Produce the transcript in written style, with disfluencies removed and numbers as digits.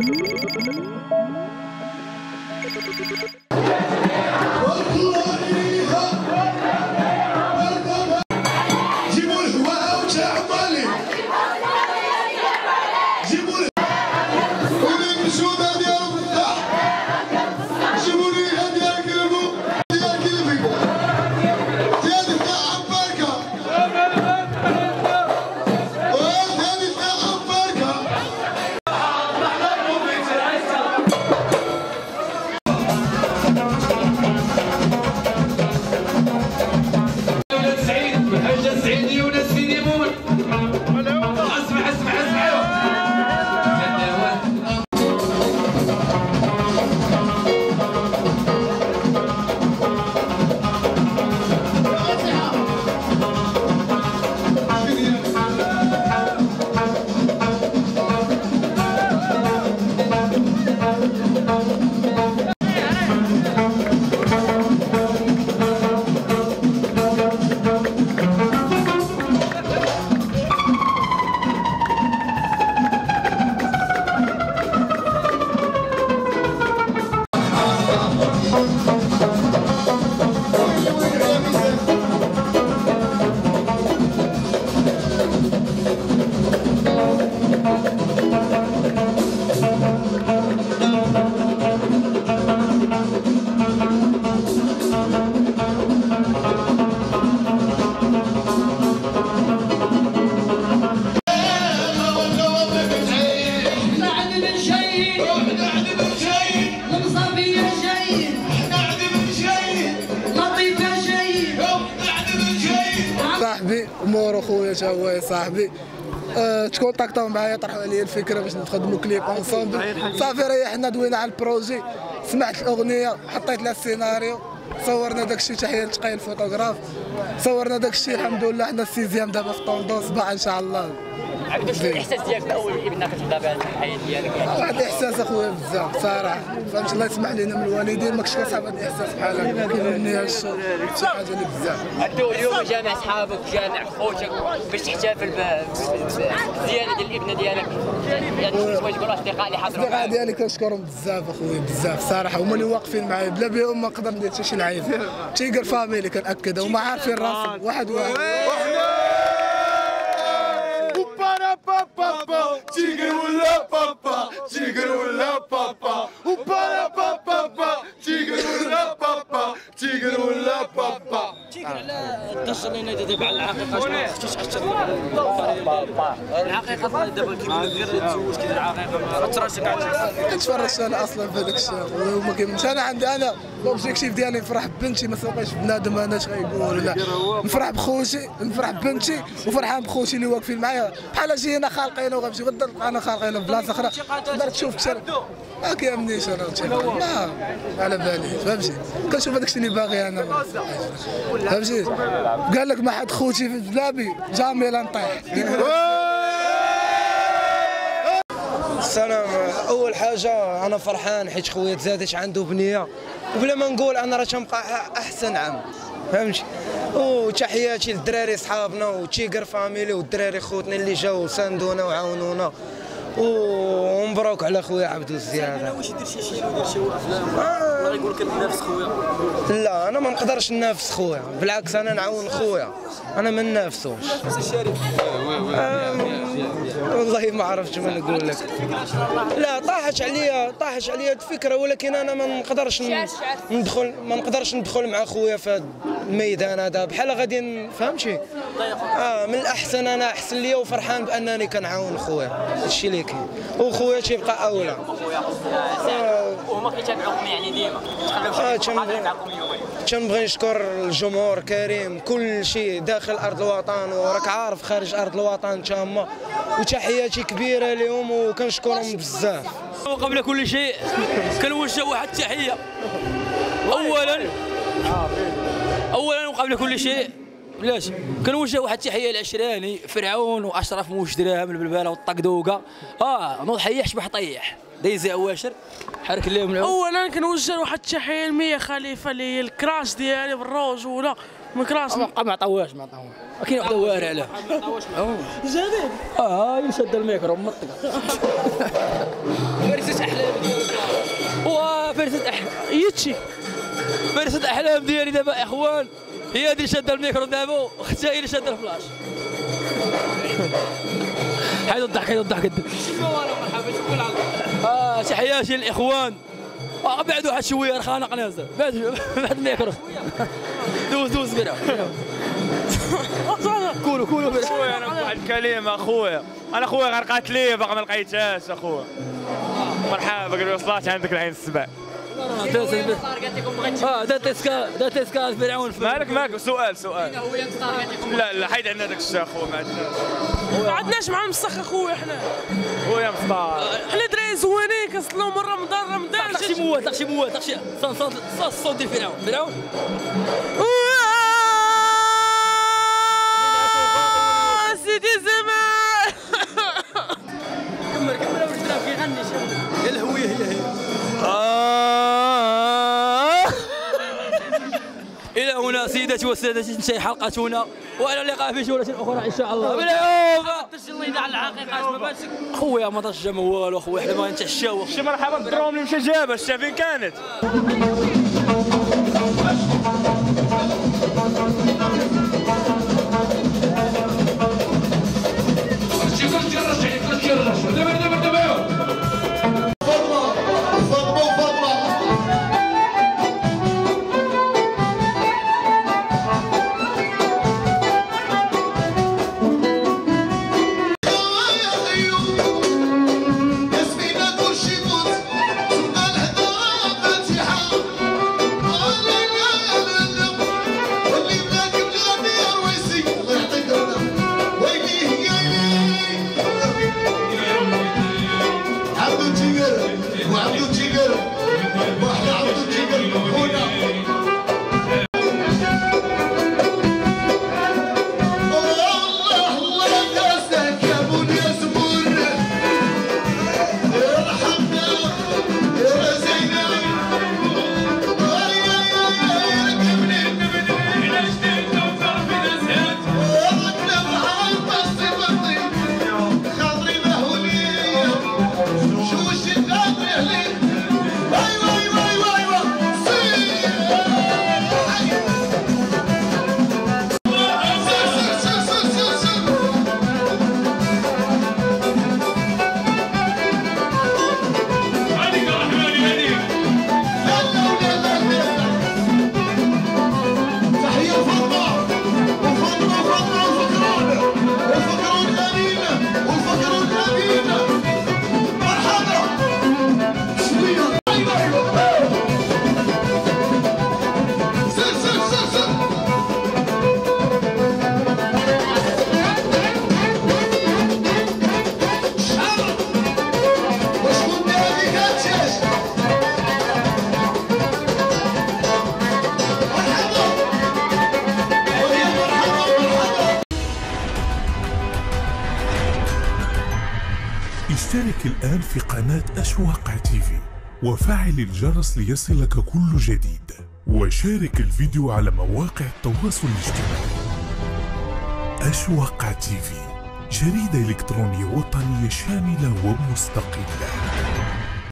صاحبي مورو خويا تا هو صاحبي تكونتاكطاو معايا طرحوا عليا الفكره باش نخدموا كليب اونصومبل صافي ريحنا دوينا على البروجي سمعت الاغنيه حطيت لها السيناريو صورنا داكشي تحيه لتقي الفوتوغراف صورنا داكشي الحمد لله حنا السيزيام دابا في طوندون صباح ان شاء الله. عبدو شنو الاحساس ديالك في اول ابنه كتبدا بهذه الحياه ديالك يعني؟ واحد الاحساس اخويا بزاف صراحه فهمت الله يسمح لنا من الوالدين ما كنتش كنصعب هذا الاحساس بحال هكا كيبني شي حاجه اللي بزاف. عبدو اليوم جامع صحابك جامع خوتك باش تحتفل بالزياده ديال الابنه ديالك يعني تبغي تقول اصدقاء اللي حضروا الاصدقاء ديالي كنشكرهم بزاف اخويا بزاف صراحه هما اللي واقفين معايا بلا بهم ما نقدر ندير حتى شي لعيب تيجر فاميلي كنأكدها هما عارفين راسهم واحد تيجر ولا بابا تيجر ولا بابا وبارا بابا تيجر ولا بابا تيجر ولا بابا تيجر على الضجه اللي نادي دابا على العقيقه شنو ما خصكش تاثر العقيقه دابا كيما غير تزوج كيدير عقيقه ما تراشك على كنتفرجش انا اصلا في هذاك الشيء وما كيمنش انا عندي انا لوبجيكتيف ديالي نفرح ببنتي ما سوقيش بنادم انا اش غايقول لا نفرح بخوتي نفرح ببنتي وفرحان بخوتي اللي واقفين معايا بحال جينا خالقين وغنمشي غدا انا خالقين في بلاصه اخرى تقدر تشوف كثر ما كيامنيش انا ما على بالي فهمتي كنشوف هذاك الشيء اللي باغي انا فهمتي قال لك ما حد خوتي في بلابي جامي لا نطيح. السلام اول حاجه انا فرحان حيت خويا تزادش عنده بنيه وبلا ما نقول انا راه تنبقى احسن عام فهمتي وتحياتي للدراري صحابنا وتيجر فاميلي والدراري خوتنا اللي جاو ساندونا وعاونونا ومبروك على خويا عبدو الزياده. واش يدير شي شيء ويدير شي افلام ولا غيقول لك تنافس خويا؟ لا انا ما نقدرش ننافس خويا بالعكس انا نعاون خويا انا ما ننافسوش. والله ما عرفتش ما نقول لك لا طاحت عليا الفكره ولكن انا ما نقدرش ندخل مع خويا في هذا الميدان هذا بحال غادي فهمتي من الاحسن انا احسن ليا وفرحان بانني كنعاون خويا هادشي اللي كاين وخويا تيبقى اولى وهما كيتابعوكم يعني ديما تخليو معكم اليوم. تنبغي نشكر الجمهور كريم كل شيء داخل ارض الوطن وراك عارف خارج ارض الوطن تما وتحياتي كبيره لهم وكنشكرهم بزاف. وقبل كل شيء كنوجه واحد التحيه اولا وقبل كل شيء بلاش كنوجه واحد التحيه للعشراني فرعون واشرف موش دراهم البلباله والطقدوقه نوض حيح شبح طيح دايزي عواشر حرك لهم العود. اولا كنوجه واحد التحيه لمية خليفه اللي هي الكراش ديالي بالروج ولا من كراش ما عطاوهاش كاين واحد وارع عليه زادين يشد الميكرو منطقه يتشي فرصة احلام ديالي دابا يا اخوان هي هذه اللي شاده الميكرو دابا واختها هي اللي شاده الفلاش. حيدوا الضحك حيدوا الضحك. تحياتي للاخوان. بعد واحد شويه راه خانق نازل بعد الميكرو. دوز برا. كولو خويا انا واحد الكلمه اخويا، انا خويا غرقات لي باقي ما لقيتهاش اخويا. مرحبا قال لي وصلات عندك العين السبع. دات اسكا فرعون. مالك سؤال لا حيد عندنا داك الشيء اخويا ما عندناش مع المسخ اخويا حنا. خويا مسطار حنا دراري زوينين كنصلوا من رمضان طاقشي موات صوت ديال فرعون سيدي زمان. كمل واش درا كيغني يا الهويه هي إلى هنا سيداتي وسادتي تنتهي حلقتنا والى اللقاء في جوله اخرى ان شاء الله. بالعوف الله يدعى الحقيقه ما بانش خويا ما ترجم والو خويا حنا ما نتعشاو. شي مرحبا بالدروم اللي مشى جابها شتا فين كانت. اشترك الآن في قناة أشواق تيفي وفعل الجرس ليصلك كل جديد، وشارك الفيديو على مواقع التواصل الاجتماعي. أشواق تيفي، جريدة إلكترونية وطنية شاملة ومستقلة.